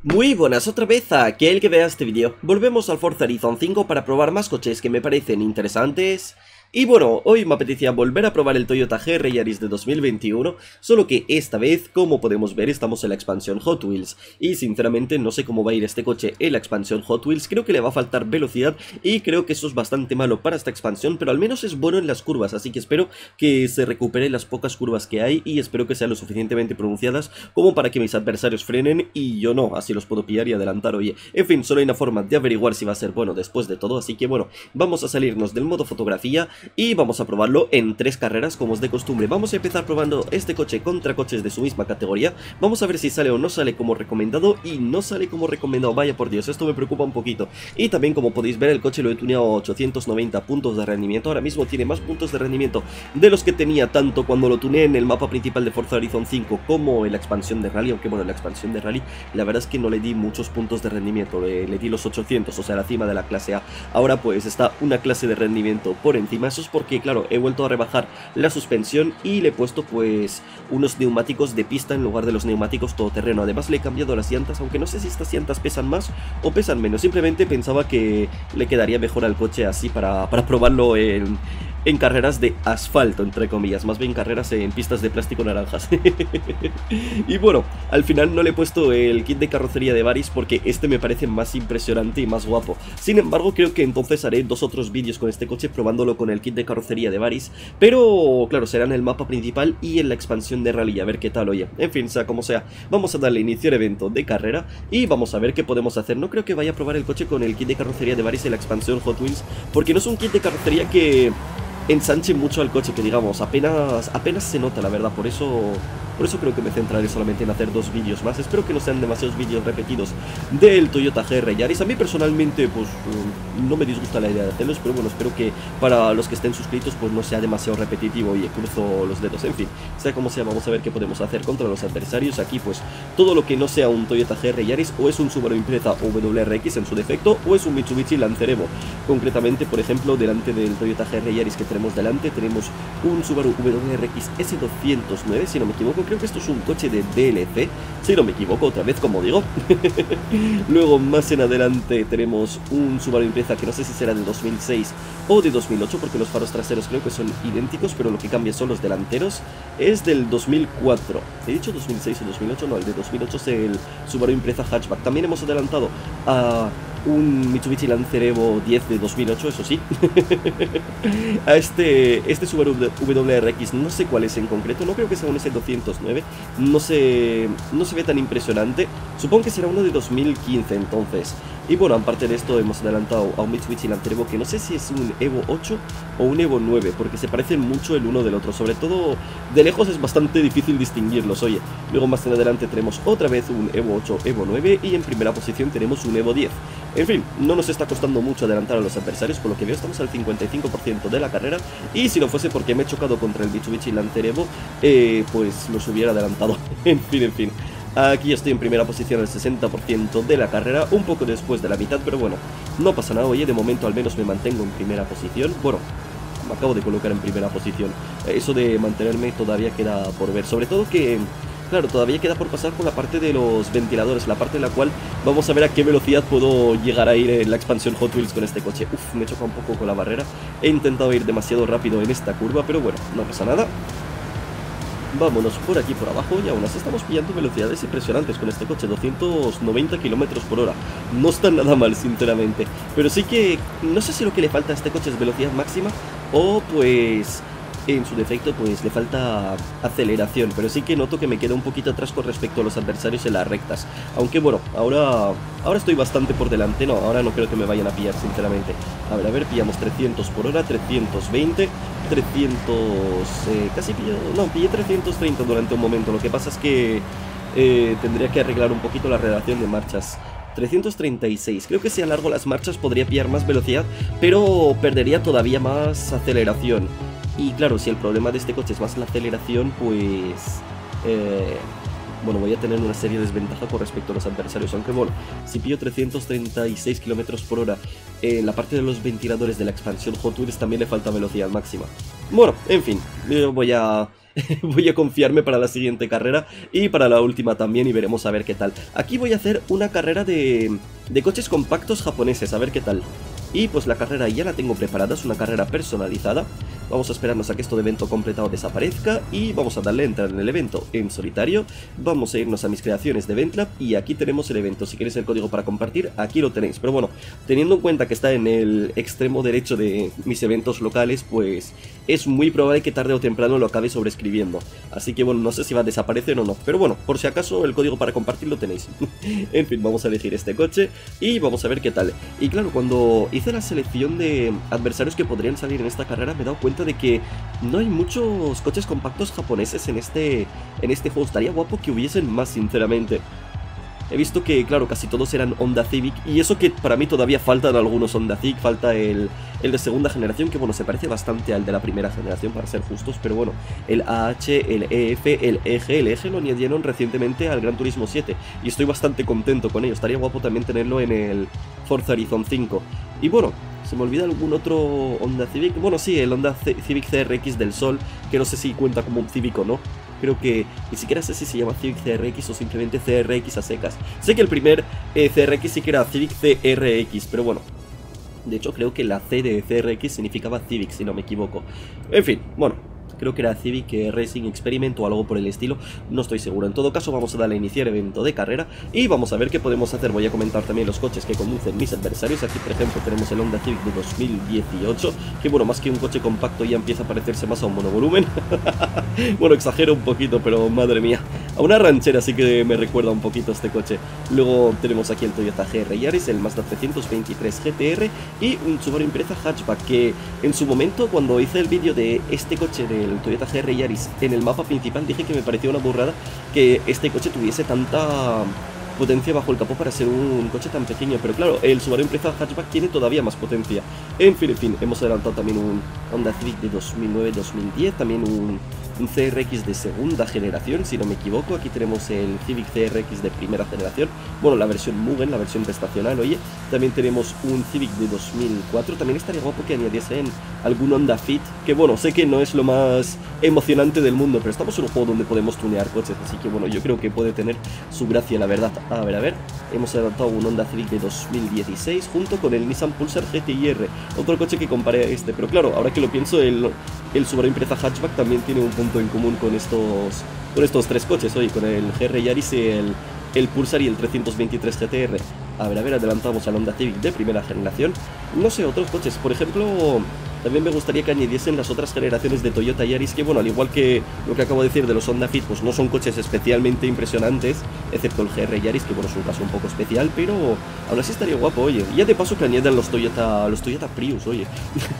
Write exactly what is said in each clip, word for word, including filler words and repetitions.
Muy buenas, otra vez a aquel que vea este vídeo. Volvemos al Forza Horizon cinco para probar más coches que me parecen interesantes. Y bueno, hoy me apetecía volver a probar el Toyota G R Yaris de dos mil veintiuno, solo que esta vez, como podemos ver, estamos en la expansión Hot Wheels. Y sinceramente no sé cómo va a ir este coche en la expansión Hot Wheels, creo que le va a faltar velocidad y creo que eso es bastante malo para esta expansión, pero al menos es bueno en las curvas, así que espero que se recupere las pocas curvas que hay y espero que sean lo suficientemente pronunciadas como para que mis adversarios frenen y yo no, así los puedo pillar y adelantar, oye. En fin, solo hay una forma de averiguar si va a ser bueno después de todo, así que bueno, vamos a salirnos del modo fotografía y vamos a probarlo en tres carreras como es de costumbre. Vamos a empezar probando este coche contra coches de su misma categoría. Vamos a ver si sale o no sale como recomendado. Y no sale como recomendado, vaya por Dios, esto me preocupa un poquito. Y también, como podéis ver, el coche lo he tuneado a ochocientos noventa puntos de rendimiento. Ahora mismo tiene más puntos de rendimiento de los que tenía tanto cuando lo tuneé en el mapa principal de Forza Horizon cinco como en la expansión de Rally. Aunque bueno, en la expansión de Rally la verdad es que no le di muchos puntos de rendimiento, le, le di los ochocientos, o sea, la cima de la clase A. Ahora pues está una clase de rendimiento por encima. Eso es porque que claro, he vuelto a rebajar la suspensión y le he puesto pues unos neumáticos de pista en lugar de los neumáticos todoterreno. Además le he cambiado las llantas, aunque no sé si estas llantas pesan más o pesan menos. Simplemente pensaba que le quedaría mejor al coche así para, para probarlo en... en carreras de asfalto, entre comillas, más bien carreras en pistas de plástico naranjas. Y bueno, al final no le he puesto el kit de carrocería de Varis porque este me parece más impresionante y más guapo. Sin embargo, creo que entonces haré dos otros vídeos con este coche probándolo con el kit de carrocería de Varis, pero claro, será en el mapa principal y en la expansión de Rally, a ver qué tal, oye. En fin, sea como sea, vamos a darle inicio al evento de carrera y vamos a ver qué podemos hacer. No creo que vaya a probar el coche con el kit de carrocería de Varis en la expansión Hot Wheels, porque no es un kit de carrocería que ensanche mucho al coche, que digamos, apenas apenas se nota, la verdad. Por eso por eso creo que me centraré solamente en hacer dos vídeos más. Espero que no sean demasiados vídeos repetidos del Toyota G R Yaris. A mí personalmente pues no me disgusta la idea de hacerlos, pero bueno, espero que para los que estén suscritos pues no sea demasiado repetitivo y cruzo los dedos. En fin, sea como sea, vamos a ver qué podemos hacer contra los adversarios. Aquí pues todo lo que no sea un Toyota G R Yaris o es un Subaru Impreza W R X en su defecto o es un Mitsubishi Lancer Evo. Concretamente, por ejemplo, delante del Toyota G R Yaris que tenemos delante tenemos un Subaru W R X S doscientos nueve, si no me equivoco. Creo que esto es un coche de D L C, si no me equivoco, otra vez como digo. Luego más en adelante tenemos un Subaru Impreza que no sé si será de dos mil seis o de dos mil ocho, porque los faros traseros creo que son idénticos, pero lo que cambia son los delanteros. Es del dos mil cuatro, he dicho dos mil seis o dos mil ocho, no, el de dos mil ocho es el Subaru Impreza Hatchback. También hemos adelantado a un Mitsubishi Lancer Evo diez de dos mil ocho, eso sí. A este, este Subaru W R X no sé cuál es en concreto, no creo que sea un S doscientos nueve, no se, no se ve tan impresionante. Supongo que será uno de dos mil quince entonces. Y bueno, aparte de esto hemos adelantado a un Mitsubishi Lancer Evo que no sé si es un Evo ocho o un Evo nueve, porque se parecen mucho el uno del otro. Sobre todo de lejos es bastante difícil distinguirlos, oye. Luego más en adelante tenemos otra vez un Evo ocho, Evo nueve y en primera posición tenemos un Evo diez. En fin, no nos está costando mucho adelantar a los adversarios, por lo que veo estamos al cincuenta y cinco por ciento de la carrera. Y si no fuese porque me he chocado contra el Mitsubishi Lancer Evo, eh, pues los hubiera adelantado. En fin, en fin. Aquí estoy en primera posición al sesenta por ciento de la carrera, un poco después de la mitad, pero bueno, no pasa nada, oye, de momento al menos me mantengo en primera posición. Bueno, me acabo de colocar en primera posición. Eso de mantenerme todavía queda por ver, sobre todo que... claro, todavía queda por pasar por la parte de los ventiladores, la parte en la cual vamos a ver a qué velocidad puedo llegar a ir en la expansión Hot Wheels con este coche. Uf, me choca un poco con la barrera, he intentado ir demasiado rápido en esta curva, pero bueno, no pasa nada. Vámonos por aquí por abajo y aún así estamos pillando velocidades impresionantes con este coche, doscientos noventa kilómetros por hora. No está nada mal, sinceramente, pero sí que no sé si lo que le falta a este coche es velocidad máxima o pues... en su defecto pues le falta aceleración, pero sí que noto que me queda un poquito atrás con respecto a los adversarios en las rectas. Aunque bueno, ahora ahora estoy bastante por delante, no, ahora no creo que me vayan a pillar, sinceramente. A ver, a ver, pillamos trescientos por hora, trescientos veinte, trescientos... Eh, casi pillo... no, pillé trescientos treinta durante un momento, lo que pasa es que eh, tendría que arreglar un poquito la relación de marchas. trescientos treinta y seis, creo que si alargo las marchas podría pillar más velocidad, pero perdería todavía más aceleración. Y claro, si el problema de este coche es más la aceleración, pues... Eh, bueno, voy a tener una seria desventaja con respecto a los adversarios. Aunque bueno, si pillo trescientos treinta y seis kilómetros por hora en la parte de los ventiladores de la expansión Hot Wheels, también le falta velocidad máxima. Bueno, en fin, yo voy a Voy a confiarme para la siguiente carrera y para la última también y veremos a ver qué tal. Aquí voy a hacer una carrera de, de coches compactos japoneses, a ver qué tal. Y pues la carrera ya la tengo preparada, es una carrera personalizada. Vamos a esperarnos a que esto de evento completado desaparezca y vamos a darle a entrar en el evento en solitario. Vamos a irnos a mis creaciones de Eventlab y aquí tenemos el evento. Si queréis el código para compartir, aquí lo tenéis. Pero bueno, teniendo en cuenta que está en el extremo derecho de mis eventos locales, pues es muy probable que tarde o temprano lo acabe sobreescribiendo. Así que bueno, no sé si va a desaparecer o no. Pero bueno, por si acaso el código para compartir lo tenéis. En fin, vamos a elegir este coche y vamos a ver qué tal. Y claro, cuando hice la selección de adversarios que podrían salir en esta carrera me he dado cuenta de que no hay muchos coches compactos japoneses en este, en este juego. Estaría guapo que hubiesen más, sinceramente. He visto que, claro, casi todos eran Honda Civic, y eso que para mí todavía faltan algunos Honda Civic, falta el, el de segunda generación, que bueno, se parece bastante al de la primera generación, para ser justos, pero bueno, el A H, el E F, el E G, el E G lo añadieron recientemente al Gran Turismo siete, y estoy bastante contento con ello. Estaría guapo también tenerlo en el Forza Horizon cinco. Y bueno, ¿se me olvida algún otro Honda Civic? Bueno, sí, el Honda Civic C R X del Sol, que no sé si cuenta como un Civic o no. Creo que ni siquiera sé si se llama Civic C R X o simplemente C R X a secas. Sé que el primer eh, C R X sí que era Civic C R X, pero bueno. De hecho, creo que la C de C R X significaba Civic, si no me equivoco. En fin, bueno. Creo que era Civic Racing Experiment o algo por el estilo, no estoy seguro. En todo caso, vamos a darle a iniciar evento de carrera y vamos a ver qué podemos hacer. Voy a comentar también los coches que conducen mis adversarios. Aquí, por ejemplo, tenemos el Honda Civic de dos mil dieciocho, que bueno, más que un coche compacto ya empieza a parecerse más a un monovolumen. Bueno, exagero un poquito, pero madre mía, a una ranchera sí que me recuerda un poquito este coche. Luego tenemos aquí el Toyota G R Yaris, el Mazda trescientos veintitrés G T R y un Subaru Impreza Hatchback, que en su momento, cuando hice el vídeo de este coche de el Toyota G R Yaris en el mapa principal, dije que me parecía una burrada que este coche tuviese tanta potencia bajo el capó para ser un coche tan pequeño, pero claro, el Subaru Impreza Hatchback tiene todavía más potencia. En fin, en fin, hemos adelantado también un Honda Civic de dos mil nueve dos mil diez, también un, un C R X de segunda generación, si no me equivoco. Aquí tenemos el Civic C R X de primera generación, bueno, la versión Mugen, la versión prestacional, oye. También tenemos un Civic de dos mil cuatro, también estaría guapo que añadiesen algún Honda Fit, que bueno, sé que no es lo más emocionante del mundo, pero estamos en un juego donde podemos tunear coches, así que bueno, yo creo que puede tener su gracia, la verdad. A ver, a ver, hemos adaptado un Honda Civic de dos mil dieciséis junto con el Nissan Pulsar G T I R, otro coche que compare a este, pero claro, ahora que lo pienso, el, el Subaru Impreza Hatchback también tiene un punto en común con estos, con estos tres coches, oye, con el G R Yaris, el, el Pulsar y el trescientos veintitrés G T R. A ver, a ver, adelantamos al Honda Civic de primera generación. No sé, otros coches, por ejemplo, también me gustaría que añadiesen las otras generaciones de Toyota Yaris, que bueno, al igual que lo que acabo de decir de los Honda Fit, pues no son coches especialmente impresionantes, excepto el G R Yaris, que bueno, es un caso un poco especial, pero aún así estaría guapo, oye. Y ya de paso que añadan los Toyota, los Toyota Prius, oye.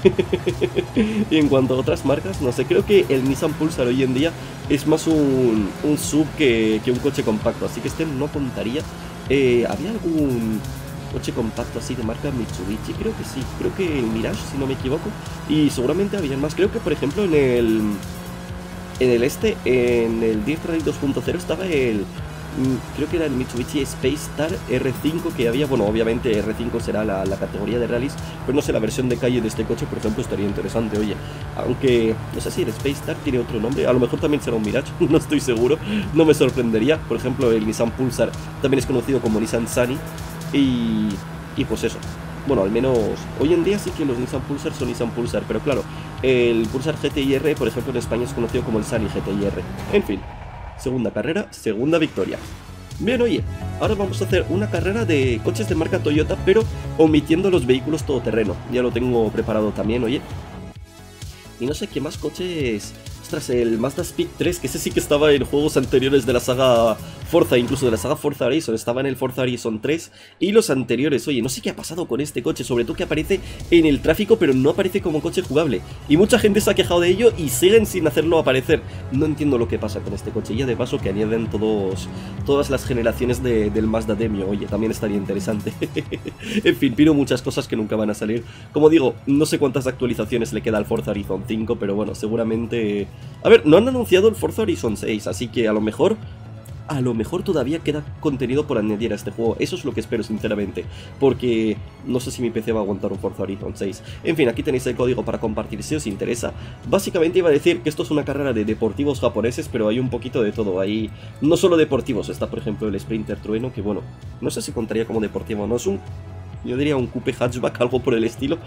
Y en cuanto a otras marcas, no sé, creo que el Nissan Pulsar hoy en día es más un, un sub que, que un coche compacto, así que este no contaría. Eh, ¿Había algún coche compacto así de marca Mitsubishi? Creo que sí, creo que el Mirage, si no me equivoco. Y seguramente había más, creo que por ejemplo en el En el este, en el Dirt Rally dos punto cero estaba el, creo que era el Mitsubishi Space Star R cinco que había. Bueno, obviamente R cinco será la, la categoría de rallies, pero no sé, la versión de calle de este coche, por ejemplo, estaría interesante, oye. Aunque, no sé si el Space Star tiene otro nombre, a lo mejor también será un Mirage, no estoy seguro, no me sorprendería. Por ejemplo, el Nissan Pulsar también es conocido como Nissan Sunny, y, y pues eso. Bueno, al menos hoy en día sí que los Nissan Pulsar son Nissan Pulsar, pero claro, el Pulsar G T I R, por ejemplo, en España es conocido como el Sunny G T I R. En fin, segunda carrera, segunda victoria. Bien, oye, ahora vamos a hacer una carrera de coches de marca Toyota, pero omitiendo los vehículos todoterreno. Ya lo tengo preparado también, oye. Y no sé qué más coches... Ostras, el Mazda Speed tres, que ese sí que estaba en juegos anteriores de la saga Forza, incluso de la saga Forza Horizon, estaba en el Forza Horizon tres y los anteriores. Oye, no sé qué ha pasado con este coche, sobre todo que aparece en el tráfico, pero no aparece como coche jugable. Y mucha gente se ha quejado de ello y siguen sin hacerlo aparecer. No entiendo lo que pasa con este coche. Y ya de paso que añaden todos, todas las generaciones de, del Mazda Demio. Oye, también estaría interesante. En fin, pido muchas cosas que nunca van a salir. Como digo, no sé cuántas actualizaciones le queda al Forza Horizon cinco, pero bueno, seguramente... A ver, no han anunciado el Forza Horizon seis, así que a lo mejor a lo mejor todavía queda contenido por añadir a este juego. Eso es lo que espero sinceramente, porque no sé si mi P C va a aguantar un Forza Horizon seis. En fin, aquí tenéis el código para compartir si os interesa. Básicamente iba a decir que esto es una carrera de deportivos japoneses, pero hay un poquito de todo. Hay no solo deportivos, está por ejemplo el Sprinter Trueno, que bueno, no sé si contaría como deportivo, no es un... yo diría un coupe hatchback, algo por el estilo.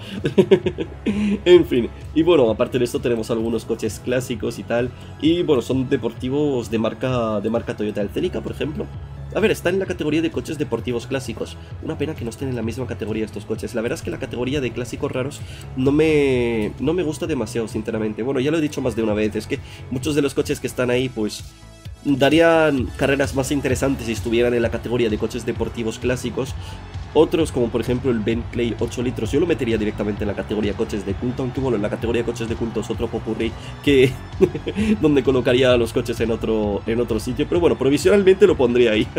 En fin, y bueno, aparte de esto tenemos algunos coches clásicos y tal. Y bueno, son deportivos de marca de marca Toyota. El Celica, por ejemplo, a ver, está en la categoría de coches deportivos clásicos. Una pena que no estén en la misma categoría estos coches. La verdad es que la categoría de clásicos raros no me, no me gusta demasiado, sinceramente. Bueno, ya lo he dicho más de una vez, es que muchos de los coches que están ahí, pues... darían carreras más interesantes si estuvieran en la categoría de coches deportivos clásicos. Otros, como por ejemplo el Bentley ocho litros, yo lo metería directamente en la categoría coches de culto, aunque bueno, en la categoría coches de culto es otro popurrí que donde colocaría los coches en otro, en otro sitio, pero bueno, provisionalmente lo pondría ahí.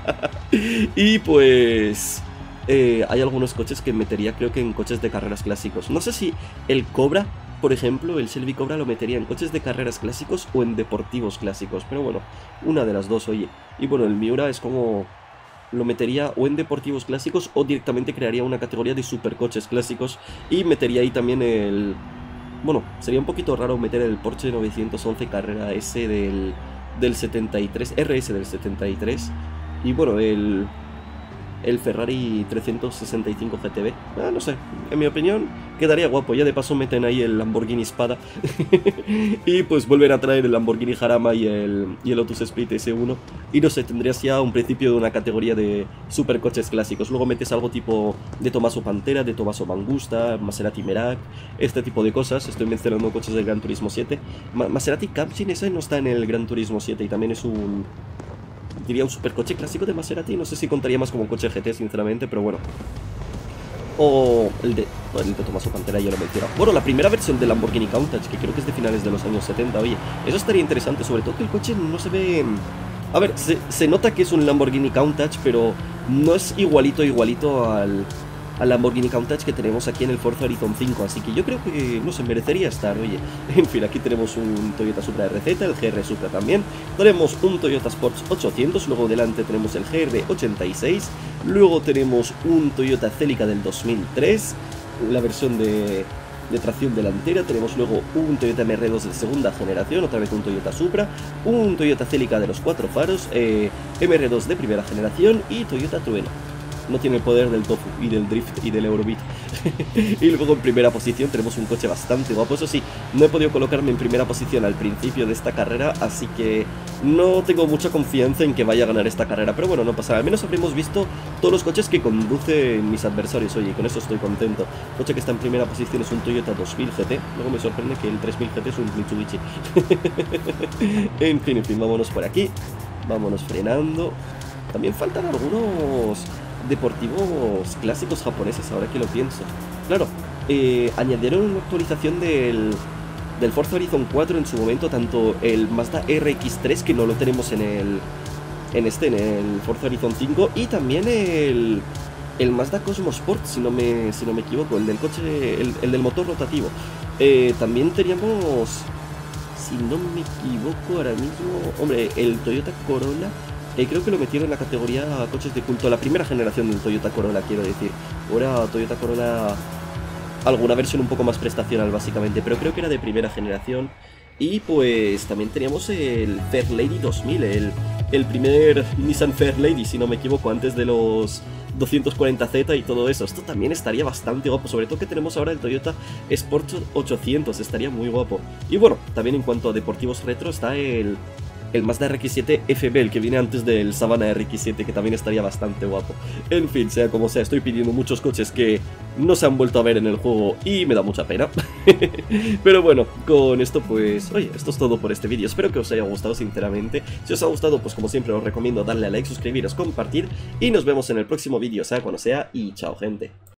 Y pues... Eh, hay algunos coches que metería creo que en coches de carreras clásicos. No sé si el Cobra, por ejemplo, el Shelby Cobra lo metería en coches de carreras clásicos o en deportivos clásicos, pero bueno, una de las dos, oye. Y bueno, el Miura es como... lo metería o en deportivos clásicos o directamente crearía una categoría de supercoches clásicos y metería ahí también el... bueno, sería un poquito raro meter el Porsche novecientos once Carrera S del, del setenta y tres, R S del setenta y tres, y bueno, el... el Ferrari trescientos sesenta y cinco G T B. Ah, no sé, en mi opinión quedaría guapo. Ya de paso meten ahí el Lamborghini Spada y pues vuelven a traer el Lamborghini Jarama y el, y el Lotus Split S uno. Y no sé, tendrías ya un principio de una categoría de supercoches clásicos. Luego metes algo tipo de Tommaso Pantera, de Tommaso Mangusta, Maserati Merak, este tipo de cosas. Estoy mencionando coches del Gran Turismo siete. Ma Maserati Captain, ese no está en el Gran Turismo siete y también es un... diría un supercoche clásico de Maserati. No sé si contaría más como un coche G T, sinceramente, pero bueno. O el de, el de Tommaso Pantera, ya lo mencionaba. Bueno, la primera versión del Lamborghini Countach, que creo que es de finales de los años setenta. Oye, eso estaría interesante, sobre todo que el coche no se ve... a ver, se, se nota que es un Lamborghini Countach, pero no es igualito, igualito al... al Lamborghini Countach que tenemos aquí en el Forza Horizon cinco, así que yo creo que, no sé, merecería estar, oye. En fin, aquí tenemos un Toyota Supra R Z, el G R Supra también, tenemos un Toyota Sports ochocientos, luego delante tenemos el G R ochenta y seis, luego tenemos un Toyota Celica del dos mil tres, la versión de... de tracción delantera, tenemos luego un Toyota M R dos de segunda generación, otra vez un Toyota Supra, un Toyota Celica de los cuatro faros, eh, M R dos de primera generación y Toyota Trueno. No tiene el poder del tofu y del drift y del Eurobeat. Y luego en primera posición tenemos un coche bastante guapo. Eso sí, no he podido colocarme en primera posición al principio de esta carrera, así que no tengo mucha confianza en que vaya a ganar esta carrera. Pero bueno, no pasa nada. Al menos habremos visto todos los coches que conducen mis adversarios. Oye, con eso estoy contento. El coche que está en primera posición es un Toyota dos mil G T. Luego me sorprende que el tres mil G T es un Mitsubishi. En fin, en fin, vámonos por aquí. Vámonos frenando. También faltan algunos... deportivos clásicos japoneses, ahora que lo pienso. Claro, eh, añadieron una actualización del, del Forza Horizon cuatro en su momento, tanto el Mazda R X tres, que no lo tenemos en el en este, en el Forza Horizon cinco, y también el, el Mazda Cosmo Sport, si no me, si no me equivoco, el del coche, el, el del motor rotativo. Eh, también teníamos, si no me equivoco ahora mismo, hombre, el Toyota Corolla. Eh, creo que lo metieron en la categoría coches de culto, la primera generación del Toyota Corolla, quiero decir. Ahora Toyota Corolla, alguna versión un poco más prestacional básicamente, pero creo que era de primera generación. Y pues también teníamos el Fairlady dos mil, el, el primer Nissan Fairlady, si no me equivoco, antes de los doscientos cuarenta Z y todo eso. Esto también estaría bastante guapo, sobre todo que tenemos ahora el Toyota Sport ochocientos, estaría muy guapo. Y bueno, también en cuanto a deportivos retro está el... el Mazda R X siete F B, el que viene antes del Savana R X siete, que también estaría bastante guapo. En fin, sea como sea, estoy pidiendo muchos coches que no se han vuelto a ver en el juego y me da mucha pena. Pero bueno, con esto pues, oye, esto es todo por este vídeo. Espero que os haya gustado sinceramente. Si os ha gustado, pues como siempre os recomiendo darle a like, suscribiros, compartir y nos vemos en el próximo vídeo, sea cuando sea, y chao gente.